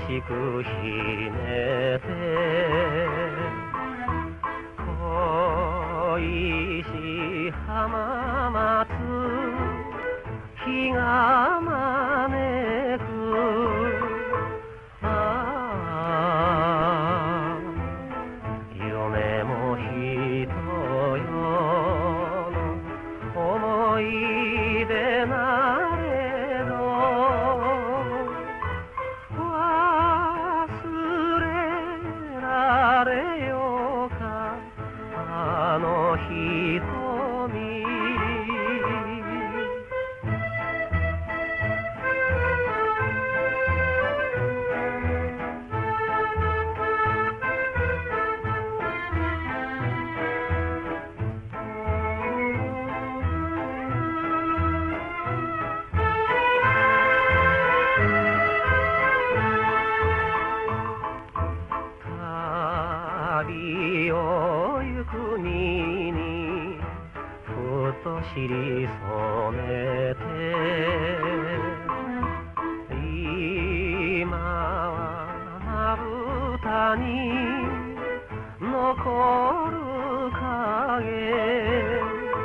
しくひねて恋し浜松日が招く夢も人よの思い出なれど忘れられようかあの瞳旅を行く身にふと尻染めて今はまぶたに残る影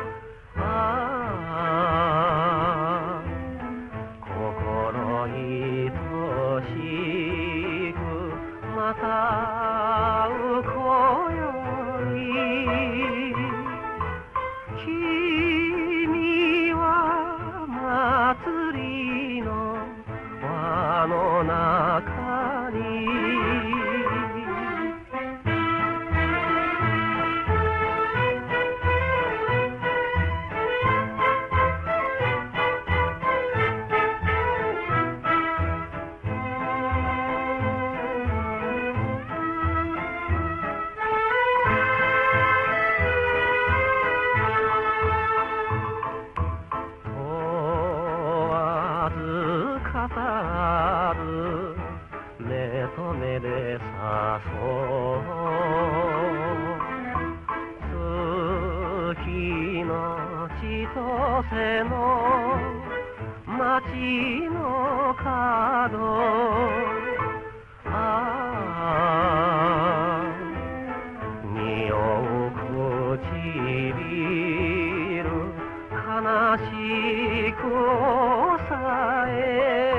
心愛しくまたうこより君は祭りの輪の中に語らず目と目で誘う月の千歳の街の角匂う唇悲しく抑え